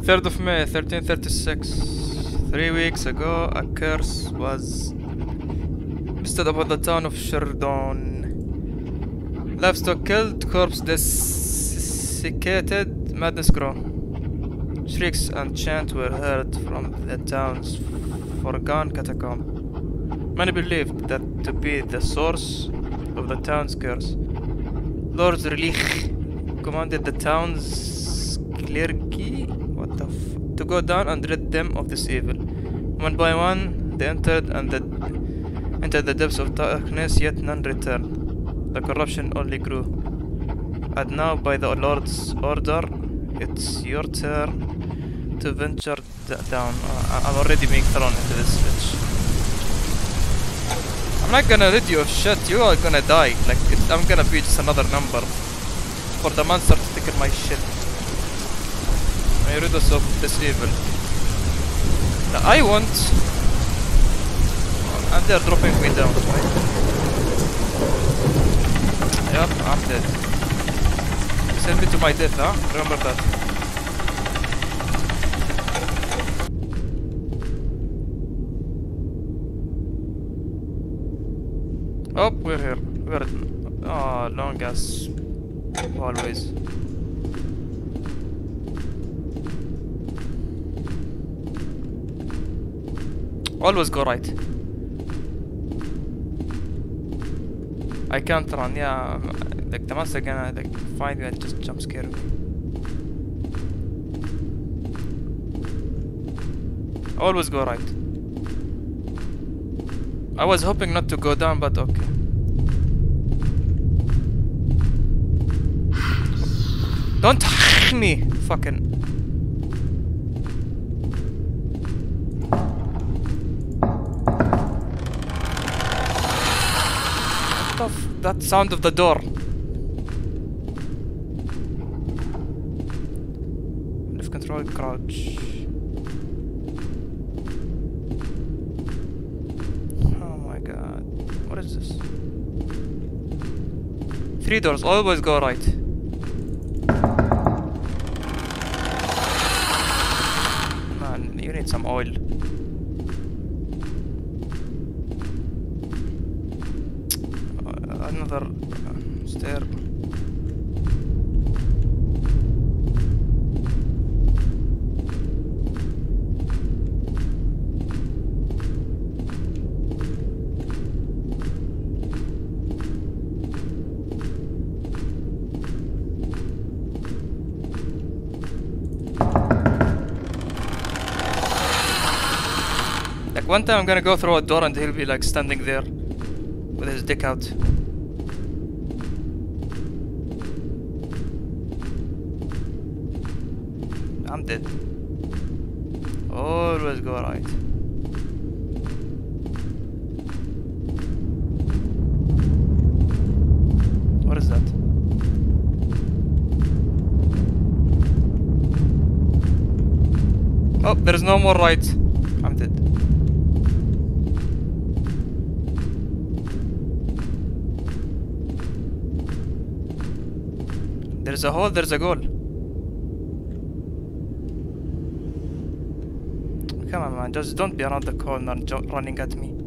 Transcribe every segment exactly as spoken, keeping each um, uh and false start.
third of May thirteen thirty-six. Three weeks ago, a curse was bestowed upon the town of Sheridan. Livestock killed, corpse desiccated, madness grew. Shrieks and chants were heard from the town's foregone catacomb. Many believed that to be the source of the town's curse. Lord Relich commanded the town's clergy what the f to go down and rid them of this evil. One by one they entered and the entered the depths of darkness, yet none returned. The corruption only grew. And now by the Lord's order, it's your turn to venture down. Uh, I'm already being thrown into this bitch. I'm not gonna rid you of shit, you are gonna die. Like, it, I'm gonna be just another number for the monster to take my shit. I rid us of this evil. Now I want... And they're dropping me down, right? Yep, I'm dead. Send me to my death, huh? Remember that. Oh, we're here. We're at... Oh, long as... always. Always go right. I can't run, yeah. Like, the monster gonna like find me and just jump scare me. Always go right. I was hoping not to go down, but okay. Don't me, fucking. What the f that sound of the door. Left control, crouch. What is this? Three doors, always go right. Man, you need some oil. Uh, another uh, stair. One time I'm gonna go through a door and he'll be like standing there with his dick out. I'm dead. Always go right. What is that? Oh, there is no more right. I'm dead. There's a hole, there's a goal. Come on, man, just don't be around the corner running at me.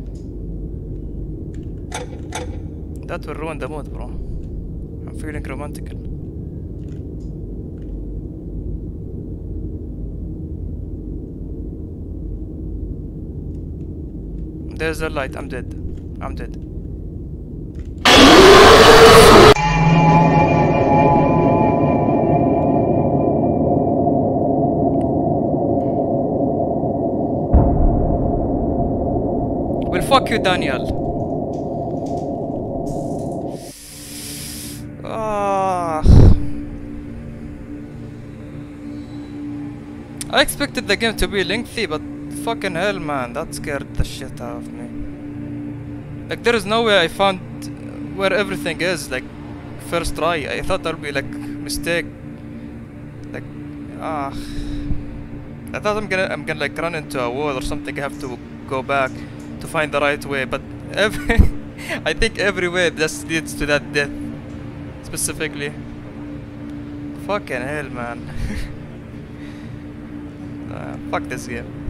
That will ruin the mood, bro. I'm feeling romantic. There's a light, I'm dead. I'm dead. Fuck you, Daniel. Ah. I expected the game to be lengthy, but fucking hell, man, that scared the shit out of me. Like, there is no way I found where everything is, like, first try. I thought there'll be, like, mistake. Like, ah. I thought I'm gonna, I'm gonna, like, run into a wall or something. I have to go back to find the right way, but every I think every way just leads to that death specifically. Fucking hell, man. uh, fuck this game.